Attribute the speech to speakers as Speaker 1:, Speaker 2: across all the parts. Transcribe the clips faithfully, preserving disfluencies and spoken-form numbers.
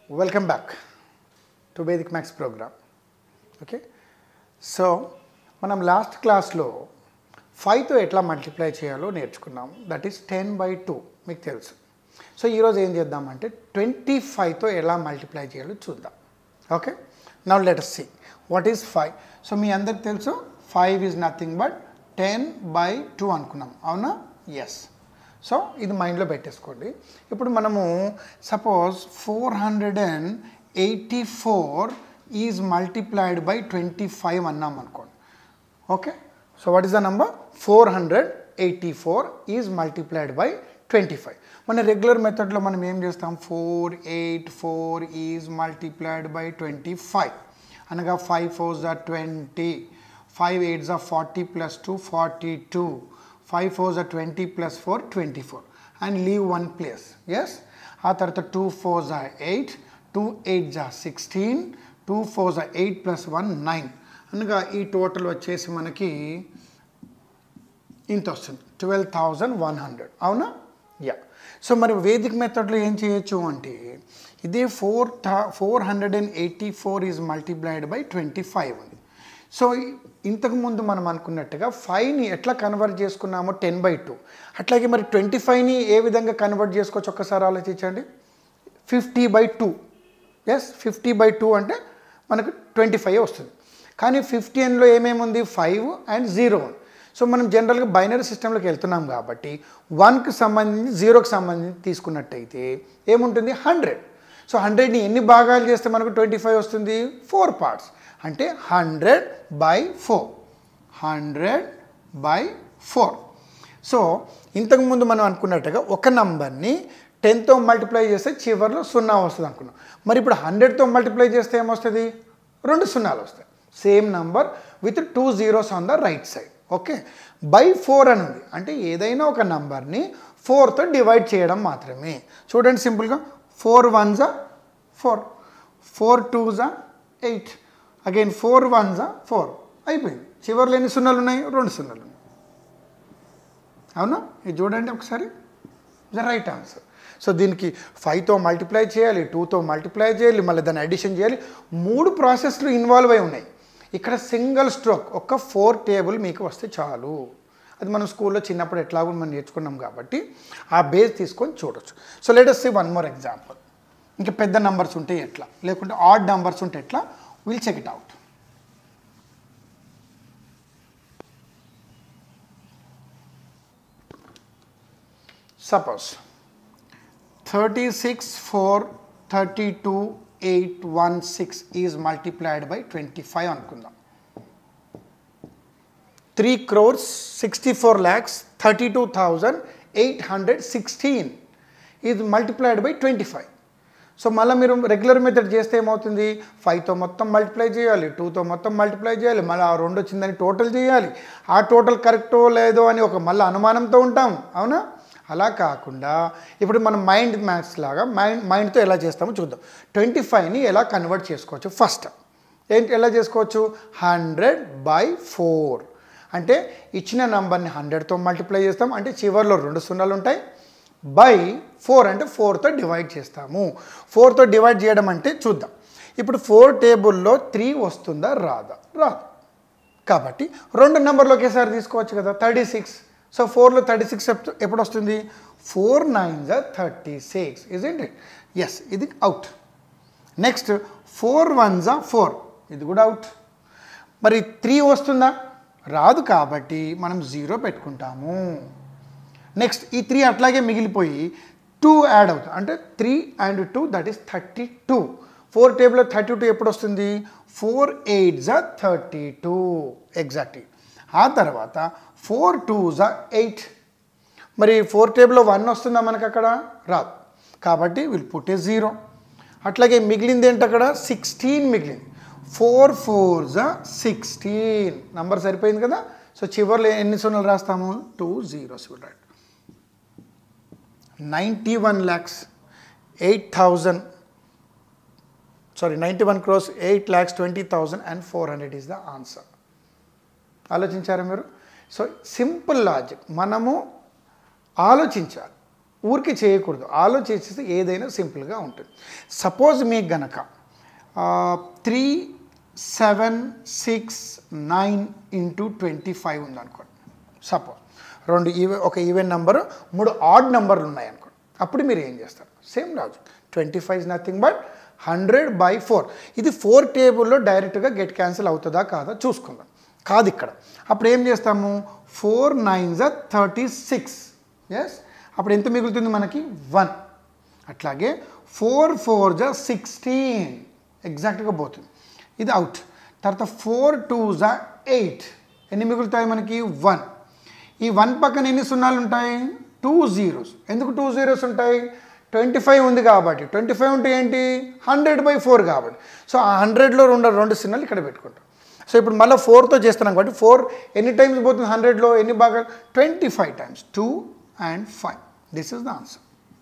Speaker 1: Welcome back to Vedic Maths program. Okay, so మనం last క్లాస్లో ఫైవ్తో ఎట్లా మల్టిప్లై చేయాలో నేర్చుకున్నాం. That is ten by two మీకు తెలుసు. సో ఈరోజు ఏం చేద్దామంటే ట్వంటీ ఫైవ్తో ఎలా మల్టిప్లై చేయాలో చూద్దాం. Okay, now let us see what is five. So మీ అందరికి తెలుసు five is nothing but ten by two అనుకున్నాం, అవునా? ఎస్. సో ఇది మైండ్లో పెట్టేసుకోండి. ఇప్పుడు మనము suppose four hundred and eighty four is multiplied by twenty five అన్నాం అనుకోండి. Okay, so what is the number? Four hundred eighty four is multiplied by twenty five. మన రెగ్యులర్ మెథడ్లో మనం ఏం చేస్తాం? Four eight four is multiplied by twenty five అనగా five fours are twenty, five eights are forty plus two forty two, five fours are twenty plus four twenty four and leave one place. Yes. ఆ తర్వాత two fours are eight, two eights are sixteen, two fours are eight plus one nine అనగా ఈ total వచ్చేసి మనకి ఇంత వస్తుంది, twelve thousand one hundred, అవునా? Yeah. So మరి వేదిక్ మెథడ్లో ఏం చేయొచ్చు అంటే ఇదే four thou four hundred and eighty four is multiplied by twenty five ఉంది. సో ఇంతకుముందు మనం అనుకున్నట్టుగా ఫైవ్ని ఎట్లా కన్వర్ట్ చేసుకున్నామో టెన్ బై టూ, అట్లాగే మరి ట్వంటీ ఫైవ్ని ఏ విధంగా కన్వర్ట్ చేసుకోవచ్చు ఒక్కసారి ఆలోచించండి. Fifty by two. Yes, fifty by two అంటే మనకు ట్వంటీ ఫైవ్ వస్తుంది. కానీ ఫిఫ్టీన్లో ఏమేమి ఉంది? ఫైవ్ అండ్ జీరో ఉంది. సో మనం జనరల్గా బైనరీ సిస్టంలోకి వెళ్తున్నాం కాబట్టి వన్కి సంబంధించి జీరోకి సంబంధించి తీసుకున్నట్టయితే ఏముంటుంది? హండ్రెడ్. సో హండ్రెడ్ని ఎన్ని భాగాలు చేస్తే మనకు ట్వంటీ ఫైవ్ వస్తుంది? Four parts. అంటే hundred by four, hundred by four. So ఇంతకుముందు మనం అనుకున్నట్టుగా ఒక నంబర్ని టెన్తో మల్టిప్లై చేస్తే చివరిలో సున్నా వస్తుంది అనుకున్నాం. మరి ఇప్పుడు హండ్రెడ్తో మల్టిప్లై చేస్తే ఏమొస్తుంది? రెండు సున్నాలు వస్తాయి. Same number with two zeros on the right side. Okay, by four అని ఉంది అంటే ఏదైనా ఒక నంబర్ని ఫోర్తో డివైడ్ చేయడం మాత్రమే. చూడండి సింపుల్గా, ఫోర్ వన్జా ఫోర్, ఫోర్ టూజా ఎయిట్, అగైన్ ఫోర్ వన్జా ఫోర్, అయిపోయింది. చివరిలో ఎన్ని సున్నాలు ఉన్నాయి? రెండు సున్నాలు ఉన్నాయి, అవునా? ఇది చూడండి ఒకసారి, ద రైట్ ఆన్సర్. సో దీనికి ఫైవ్తో మల్టిప్లై చేయాలి, టూతో మల్టిప్లై చేయాలి, మళ్ళీ దాన్ని అడిషన్ చేయాలి. మూడు ప్రాసెస్లు ఇన్వాల్వ్ అయి ఉన్నాయి. ఇక్కడ సింగిల్ స్ట్రోక్ ఒక్క ఫోర్ టేబుల్ మీకు వస్తే చాలు. అది మనం స్కూల్లో చిన్నప్పుడు ఎట్లాగో మనం నేర్చుకున్నాం కాబట్టి ఆ బేస్ తీసుకొని చూడొచ్చు. So let us see one more example. ఇంకా పెద్ద నంబర్స్ ఉంటే ఎట్లా, లేకుంటే ఆడ్ నంబర్స్ ఉంటే ఎట్లా, will check it out. Suppose thirty six four thirty two eight one six is multiplied by twenty five అనుకుందాం. Three crores sixty four lakhs thirty two thousand eight hundred sixteen is multiplied by twenty five. So మళ్ళీ మీరు regular method చేస్తే ఏమవుతుంది? ఫైవ్తో మొత్తం multiply చేయాలి, టూతో మొత్తం multiply చేయాలి, మళ్ళీ ఆ రెండు వచ్చిందని టోటల్ చేయాలి. ఆ టోటల్ కరెక్టో లేదో అని ఒక మళ్ళీ అనుమానంతో ఉంటాం, అవునా? అలా కాకుండా ఇప్పుడు మనం మైండ్ మ్యాథ్స్ లాగా మైండ్ మైండ్తో ఎలా చేస్తామో చూద్దాం. ట్వంటీ ఫైవ్ని ఎలా కన్వర్ట్ చేసుకోవచ్చు ఫస్ట్. ఏంటి ఎలా చేసుకోవచ్చు? హండ్రెడ్ బై ఫోర్ అంటే ఇచ్చిన నెంబర్ని హండ్రెడ్తో మల్టిప్లై చేస్తాం అంటే చివరిలో రెండు సున్నాలు ఉంటాయి. బై ఫోర్ అంటే ఫోర్తో డివైడ్ చేస్తాము. ఫోర్తో డివైడ్ చేయడం అంటే చూద్దాం. ఇప్పుడు ఫోర్ టేబుల్లో త్రీ వస్తుందా రాదా? రాదు. కాబట్టి రెండు నెంబర్లు ఒకేసారి తీసుకోవచ్చు కదా. Thirty six. సో ఫోర్లో థర్టీ సిక్స్ ఎప్పుడు వస్తుంది? Four nines are thirty six, isn't it? Yes, ఇది out. Next four ones are four, ఇది కూడా అవుట్. మరి త్రీ వస్తుందా? రాదు. కాబట్టి మనం జీరో పెట్టుకుంటాము. నెక్స్ట్ ఈ త్రీ అట్లాగే మిగిలిపోయి టూ యాడ్ అవుతుంది అంటే three and two that is thirty two. Four టేబుల్లో థర్టీ టూ ఎప్పుడు వస్తుంది? Four eights are thirty two, exactly. ఆ తర్వాత ఫోర్ టూస్ ఆర్ ఎయిట్. మరి ఫోర్ టేబుల్లో వన్ వస్తుందా మనకు? అక్కడ రాదు. కాబట్టి విల్ పుట్ ఏ జీరో. అట్లాగే మిగిలింది ఏంటి? అక్కడ సిక్స్టీన్ మిగిలింది. Four fours are sixteen, number సరిపోయింది కదా. సో చివరిలో ఎన్ని సున్నాలు రాస్తాము? Two zeros will write. Ninety one lakhs eight thousand sorry ninety one crores eight lakhs twenty thousand and four hundred is the answer. ఆలోచించారా మీరు? సో సింపుల్ లాజిక్, మనము ఆలోచించాలి. ఊరికి చేయకూడదు, ఆలోచించేస్తే ఏదైనా సింపుల్గా ఉంటుంది. సపోజ్ మీకు గనక three seven six nine into twenty five ఉందనుకోండి. సపోజ్ రెండు ఈవెన్ ఒక ఈవెన్ నెంబరు మూడు ఆడ్ నెంబర్లు ఉన్నాయి అనుకోండి. అప్పుడు మీరు ఏం చేస్తారు? Same logic. Twenty five is nothing but hundred by four. ఇది ఫోర్ టేబుల్లో డైరెక్ట్గా గెట్ క్యాన్సిల్ అవుతుందా కాదా చూసుకుందాం. కాదు ఇక్కడ. అప్పుడు ఏం చేస్తాము? ఫోర్ నైన్ జా థర్టీ సిక్స్. ఎస్, అప్పుడు ఎంత మిగులుతుంది మనకి? వన్. అట్లాగే ఫోర్ ఫోర్ జా సిక్స్టీన్, ఎగ్జాక్ట్గా పోతుంది, ఇది అవుట్. తర్వాత ఫోర్ టూ జా ఎయిట్, ఎన్ని మిగులుతాయి మనకి? వన్. ఈ వన్ పక్కన ఎన్ని సున్నాలు ఉంటాయి? Two zeros. ఎందుకు టూ జీరోస్ ఉంటాయి? ట్వంటీ ఫైవ్ ఉంది కాబట్టి. ట్వంటీ ఫైవ్ ఉంటే ఏంటి? హండ్రెడ్ బై ఫోర్ కాబట్టి. సో ఆ హండ్రెడ్లో రెండు రెండు సున్నాలు ఇక్కడ పెట్టుకుంటాం. సో ఇప్పుడు మళ్ళీ ఫోర్తో చేస్తున్నాం కాబట్టి ఫోర్ ఎన్ని టైమ్స్ పోతుంది హండ్రెడ్లో? ఎన్ని బాగా? Twenty five times. Two and five. This is the answer.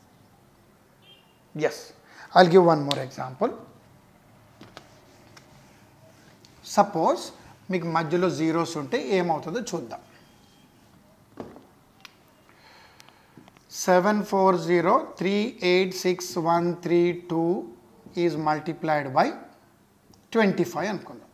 Speaker 1: Yes, I'll give one more example. Suppose మీకు మధ్యలో జీరోస్ ఉంటే ఏమవుతుందో చూద్దాం. Seven four zero three eight six one three two is multiplied by twenty five అనుకుందాం.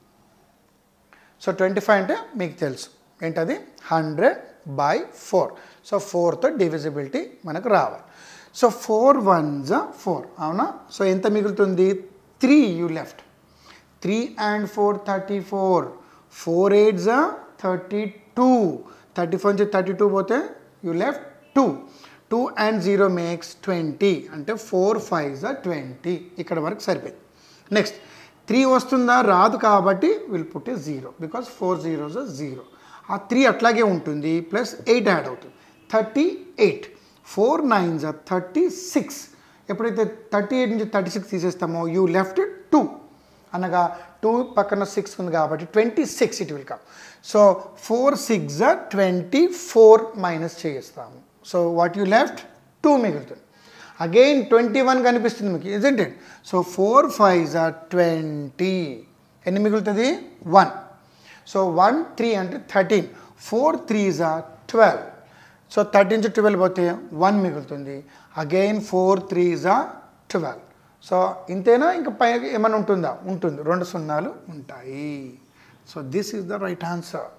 Speaker 1: So twenty five అంటే మీకు తెలుసు ఏంటది? Hundred by four. సో ఫోర్తో డివిజిబిలిటీ మనకు రావాలి. సో ఫోర్ వన్ జా ఫోర్, అవునా? సో ఎంత మిగులుతుంది? Three you left. Three and four thirty four. Four eight జా థర్టీ టూ. థర్టీ ఫోర్ నుంచి థర్టీ టూ పోతే you left two. Two and zero makes twenty, అంటే ఫోర్ ఫైవ్ జా twenty. ఇక్కడ వరకు సరిపోయింది. నెక్స్ట్ త్రీ వస్తుందా? రాదు కాబట్టి will put a zero, because four zeros zero. ఆ త్రీ అట్లాగే ఉంటుంది, ప్లస్ ఎయిట్ యాడ్ అవుతుంది, థర్టీ ఎయిట్. ఫోర్ నైన్ జా థర్టీ సిక్స్. ఎప్పుడైతే థర్టీ ఎయిట్ నుంచి థర్టీ సిక్స్ తీసేస్తామో యూ లెఫ్ట్ టూ, అనగా టూ పక్కన సిక్స్ ఉంది కాబట్టి twenty six it will come. So four six జా ట్వంటీ ఫోర్ మైనస్ చేస్తాము. So what you left? Two మిగులుతుంది. అగైన్ ట్వంటీ వన్ కనిపిస్తుంది మీకు, isn't it? So four five జా ట్వంటీ, ఎన్ని మిగులుతుంది? వన్. సో వన్ త్రీ అంటే థర్టీన్. ఫోర్ త్రీ జా ట్వెల్వ్. సో థర్టీన్ నుంచి ట్వెల్వ్ పోతే వన్ మిగులుతుంది. అగైన్ ఫోర్ త్రీ జా ట్వెల్వ్. సో ఇంతేనా? ఇంకా పై ఏమైనా ఉంటుందా? ఉంటుంది, రెండు సున్నాలు ఉంటాయి. So this is the right answer.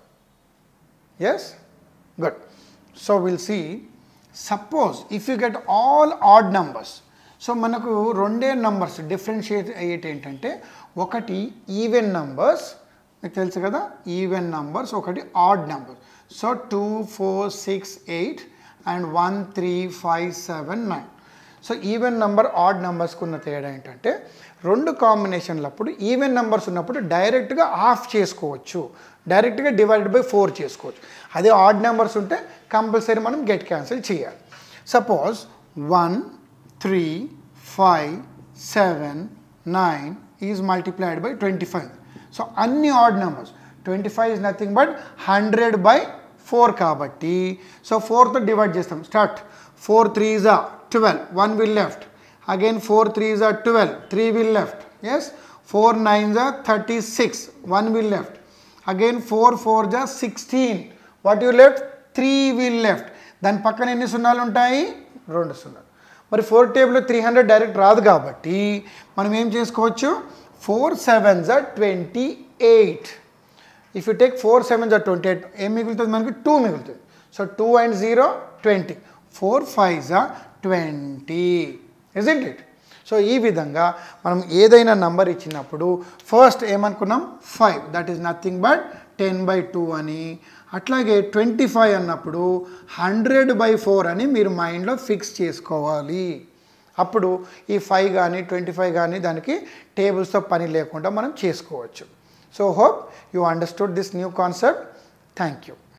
Speaker 1: Yes, good. So will see. Suppose if you get all odd numbers. సో మనకు రెండే నంబర్స్ డిఫరెన్షియేట్ అయ్యేటి ఏంటంటే, ఒకటి ఈవెన్ నంబర్స్, మీకు తెలుసు కదా, ఈవెన్ నంబర్స్, ఒకటి odd numbers. So two four six eight and one three five seven nine. So even number odd నెంబర్స్కి ఉన్న తేడా ఏంటంటే, రెండు కాంబినేషన్లప్పుడు ఈవెన్ నెంబర్స్ ఉన్నప్పుడు డైరెక్ట్గా ఆఫ్ చేసుకోవచ్చు, డైరెక్ట్గా డివైడెడ్ బై ఫోర్ చేసుకోవచ్చు. అదే ఆడ్ నెంబర్స్ ఉంటే కంపల్సరీ మనం గెట్ క్యాన్సిల్ చేయాలి. Suppose one three five seven nine is multiplied by twenty five. So అన్ని odd numbers, twenty five is nothing but hundred by four కాబట్టి, so ఫోర్తో divide చేస్తాం. Start. Four three జా twelve, one will left. Again four threes are twelve, three will left. Yes, four nines are thirty-six, one will left. Again four fours are sixteen, what you left? three will left. దాని పక్కన ఎన్ని సున్నాలు ఉంటాయి? రెండు సున్నాలు. మరి four టేబుల్లో three hundred direct రాదు కాబట్టి మనం ఏం చేసుకోవచ్చు? Four sevens are twenty eight. If you take four sevens are twenty eight, ఏం మిగులుతుంది మనకి? టూ మిగులుతుంది. So two and zero twenty. Four fives are twenty, isn't it? So ఈ విధంగా మనం ఏదైనా నంబర్ ఇచ్చినప్పుడు ఫస్ట్ ఏమనుకున్నాం? Five, that is nothing but ten by two అని. అట్లాగే ట్వంటీ ఫైవ్ అన్నప్పుడు హండ్రెడ్ బై ఫోర్ అని మీరు మైండ్లో ఫిక్స్ చేసుకోవాలి. అప్పుడు ఈ ఫైవ్ కానీ ట్వంటీ ఫైవ్ కానీ దానికి టేబుల్స్తో పని లేకుండా మనం చేసుకోవచ్చు. So hope you understood this new concept. Thank you.